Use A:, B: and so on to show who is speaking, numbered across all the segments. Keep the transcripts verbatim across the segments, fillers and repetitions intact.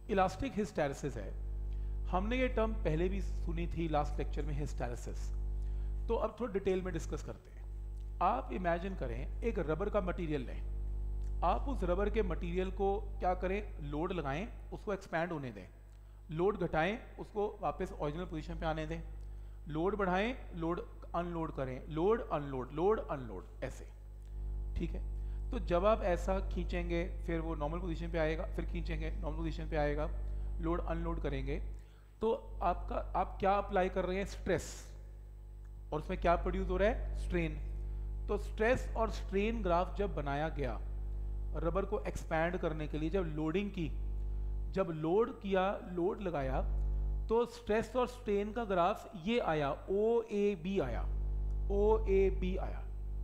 A: Elastic hysteresis है, हमने ये टर्म पहले भी सुनी थी लास्ट लेक्चर में, हिस्टैरिसीस। तो अब थोड़ा डिटेल में डिस्कस करते हैं। आप इमेजिन करें एक रबर का मटेरियल लें, आप उस रबर के मटेरियल को क्या करें, लोड लगाएं, उसको एक्सपैंड होने दें, लोड घटाएं, उसको वापस ओरिजिनल पोजीशन पे आने दें, लोड बढ़ाएं, लोड अनलोड करें, लोड अनलोड, लोड अनलोड, ऐसे, ठीक है। तो जब आप ऐसा खींचेंगे फिर वो नॉर्मल पोजीशन पे आएगा, फिर खींचेंगे नॉर्मल पोजीशन पे आएगा, लोड अनलोड करेंगे, तो आपका आप क्या अप्लाई कर रहे हैं, स्ट्रेस, और उसमें क्या प्रोड्यूस हो रहा है, स्ट्रेन। तो स्ट्रेस और स्ट्रेन ग्राफ जब बनाया गया रबर को एक्सपैंड करने के लिए, जब लोडिंग की, जब लोड किया, लोड लगाया, तो स्ट्रेस और स्ट्रेन का ग्राफ ये आया, ओ ए बी आया, ओ ए बी आया।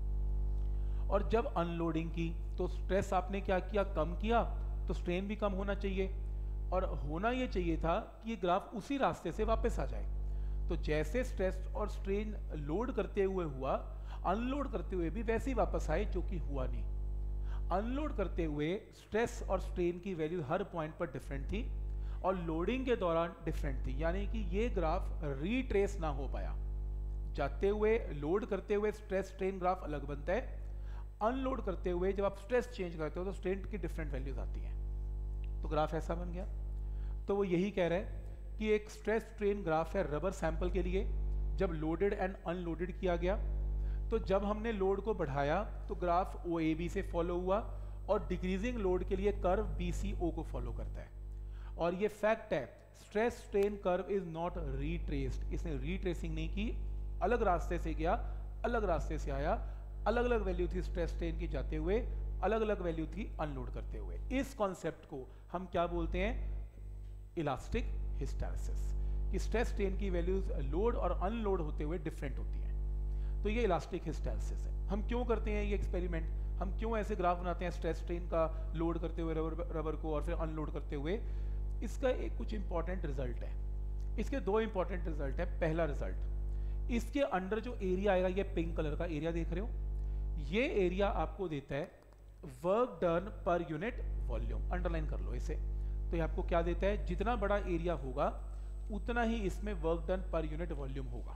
A: और जब अनलोडिंग की तो स्ट्रेस आपने क्या किया, कम किया, तो स्ट्रेन भी कम होना चाहिए, और होना ये चाहिए था कि ये ग्राफ उसी रास्ते से वापस आ जाए। तो जैसे स्ट्रेस और स्ट्रेन लोड करते हुए हुआ, अनलोड करते हुए भी वैसे ही वापस आए, जो कि हुआ नहीं। अनलोड करते हुए स्ट्रेस और स्ट्रेन की वैल्यू हर पॉइंट पर डिफरेंट थी, और लोडिंग के दौरान डिफरेंट थी, यानी कि ये ग्राफ रीट्रेस ना हो पाया। जाते हुए, लोड करते हुए स्ट्रेस स्ट्रेन ग्राफ अलग बनता है, अनलोड करते हुए जब आप स्ट्रेस चेंज करते हो तो स्ट्रेन की डिफरेंट वैल्यूज आती हैं, तो ग्राफ ऐसा बन गया। तो वो यही कह रहा है कि एक स्ट्रेस स्ट्रेन ग्राफ है रबर सैंपल के लिए, जब लोडेड एंड अनलोडेड किया गया। तो जब हमने लोड को बढ़ाया तो ग्राफ ओ ए बी से फॉलो हुआ, और डिक्रीजिंग लोड के लिए कर्व बी सी ओ को फॉलो करता है। और ये फैक्ट है, stress strain curve is not retraced, इसने रीट्रेसिंग नहीं की, अलग रास्ते से गया, अलग रास्ते से आया, अलग अलग वैल्यू थी स्ट्रेस स्ट्रेन की जाते हुए, अलग अलग वैल्यू थी अनलोड करते हुए। इस कॉन्सेप्ट को हम क्या बोलते हैं, इलास्टिक हिस्टैरिसीस, कि स्ट्रेस स्ट्रेन की वैल्यूज लोड और अनलोड होते हुए डिफरेंट होती हैं। तो ये इलास्टिक हिस्टैरिसीस है। हम क्यों करते हैं ये एक्सपेरिमेंट, हम क्यों ऐसे ग्राफ बनाते हैं स्ट्रेस स्ट्रेन का, लोड करते हुए रबर रबर को और फिर अनलोड करते हुए, इसका एक कुछ इंपॉर्टेंट रिजल्ट है। इसके दो इंपॉर्टेंट रिजल्ट है। पहला रिजल्ट, इसके अंडर जो एरिया आएगा, ये पिंक कलर का एरिया देख रहे हो, ये एरिया आपको देता है work done per unit volume, underline कर लो इसे। तो ये आपको क्या देता है, जितना बड़ा एरिया होगा उतना ही इसमें work done per unit volume होगा।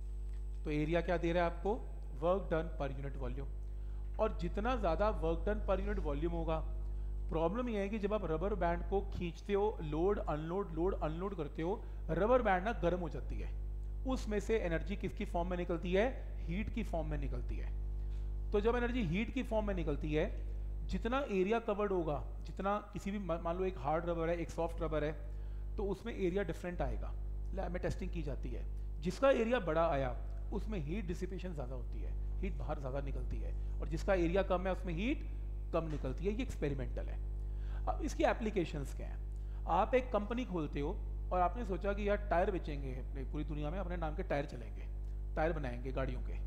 A: तो एरिया क्या दे रहा है आपको, work done per unit volume. और जितना ज़्यादा work done per unit volume होगा, प्रॉब्लम यह है कि जब आप रबर बैंड को खींचते हो, लोड अनलोड लोड अनलोड करते हो, रबर बैंड ना गर्म हो जाती है, उसमें से एनर्जी किसकी फॉर्म में निकलती है, हीट की फॉर्म में निकलती है। तो जब एनर्जी हीट की फॉर्म में निकलती है, जितना एरिया कवर्ड होगा, जितना किसी भी, मान लो एक हार्ड रबर है, एक सॉफ्ट रबर है, तो उसमें एरिया डिफरेंट आएगा, लैब में टेस्टिंग की जाती है। जिसका एरिया बड़ा आया उसमें हीट डिसिपेशन ज़्यादा होती है, हीट बाहर ज़्यादा निकलती है, और जिसका एरिया कम है उसमें हीट कम निकलती है। ये एक्सपेरिमेंटल है। अब इसकी एप्लीकेशंस क्या हैं, आप एक कंपनी खोलते हो और आपने सोचा कि यार टायर बेचेंगे, अपने पूरी दुनिया में अपने नाम के टायर चलेंगे, टायर बनाएंगे गाड़ियों के।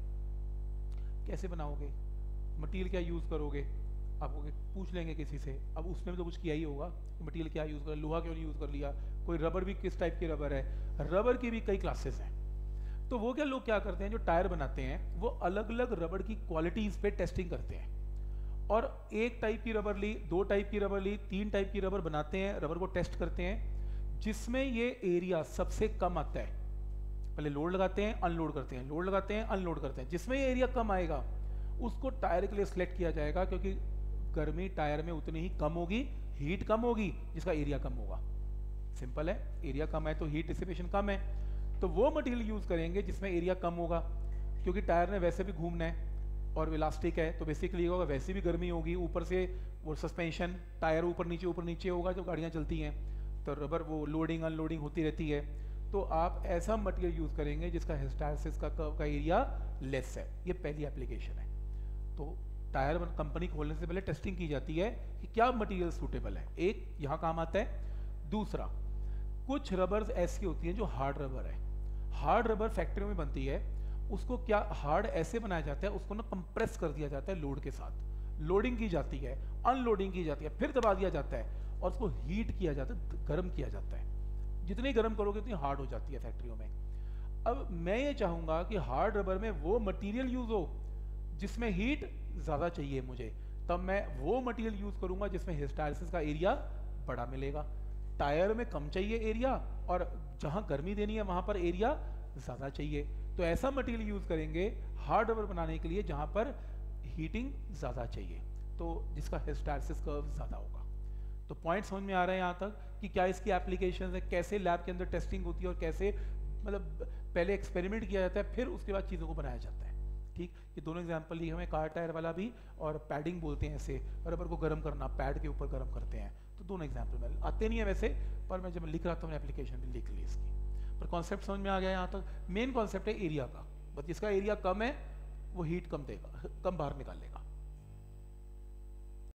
A: कैसे बनाओगे, मटेरियल क्या यूज़ करोगे, आप पूछ लेंगे किसी से। अब उसने भी तो कुछ किया ही होगा, मटेरियल क्या यूज़ कर, लोहा क्यों नहीं यूज़ कर लिया, कोई रबर भी किस टाइप की रबर है, रबर की भी कई क्लासेस हैं। तो वो क्या लोग क्या करते हैं, जो टायर बनाते हैं वो अलग अलग रबर की क्वालिटीज़ पे टेस्टिंग करते हैं, और एक टाइप की रबर ली, दो टाइप की रबर ली, तीन टाइप की रबर बनाते हैं, रबर को टेस्ट करते हैं, जिसमें ये एरिया सबसे कम आता है। पहले लोड लगाते हैं, अनलोड करते हैं, लोड लगाते हैं, अनलोड करते हैं, जिसमें ये एरिया कम आएगा उसको टायर के लिए सिलेक्ट किया जाएगा, क्योंकि गर्मी टायर में उतनी ही कम होगी, हीट कम होगी, जिसका एरिया कम होगा। सिंपल है, एरिया कम है तो हीट डिसिपेशन कम है, तो वो मटेरियल यूज़ करेंगे जिसमें एरिया कम होगा, क्योंकि टायर ने वैसे भी घूमना है और इलास्टिक है, तो बेसिकली होगा वैसे भी गर्मी होगी, ऊपर से वो सस्पेंशन, टायर ऊपर नीचे ऊपर नीचे होगा जो गाड़ियाँ चलती हैं, तो रबर वो लोडिंग अनलोडिंग होती रहती है। तो आप ऐसा मटेरियल यूज़ करेंगे जिसका हिस्टैरिसीस का कर्व का एरिया लेस है। ये पहली एप्लीकेशन है। तो टायर कंपनी खोलने से पहले टेस्टिंग की जाती है कि क्या मटेरियल सूटेबल है, एक यहाँ काम आता है। दूसरा, कुछ रबर्स ऐसी होती हैं जो हार्ड रबर है, हार्ड रबर फैक्ट्री में बनती है, उसको क्या हार्ड ऐसे बनाया जाता है, उसको ना कंप्रेस कर दिया जाता है लोड के साथ, लोडिंग की जाती है, अनलोडिंग की जाती है, फिर दबा दिया जाता है और उसको हीट किया जाता है, गर्म किया जाता है। जितनी गर्म करोगे उतनी हार्ड हो जाती है फैक्ट्रियों में। अब मैं ये चाहूँगा कि हार्ड रबर में वो मटेरियल यूज़ हो जिसमें हीट ज़्यादा चाहिए मुझे, तब मैं वो मटेरियल यूज़ करूँगा जिसमें हिस्टैरिसीस का एरिया बड़ा मिलेगा। टायर में कम चाहिए एरिया और जहाँ गर्मी देनी है वहाँ पर एरिया ज़्यादा चाहिए, तो ऐसा मटेरियल यूज़ करेंगे हार्ड रबर बनाने के लिए जहाँ पर हीटिंग ज़्यादा चाहिए, तो जिसका हिस्टैरिसीस कर्व ज़्यादा होगा। तो पॉइंट समझ में आ रहे हैं यहाँ तक कि क्या इसकी एप्लीकेशन है, कैसे लैब के अंदर टेस्टिंग होती है और कैसे मतलब पहले एक्सपेरिमेंट किया जाता है फिर उसके बाद चीज़ों को बनाया जाता है। ठीक, ये दोनों एग्जांपल लिए हमें कार टायर वाला भी और पैडिंग बोलते हैं ऐसे, रबर को गर्म करना, पैड के ऊपर गर्म करते हैं, तो दोनों एग्जांपल में आते नहीं है वैसे, पर मैं जब लिख रहा था मैंने एप्लीकेशन भी लिख ली इसकी, पर कॉन्सेप्ट समझ में आ गया यहाँ तक। मेन कॉन्सेप्ट है एरिया का, बस जिसका एरिया कम है वो हीट कम देगा, कम बाहर निकालेगा।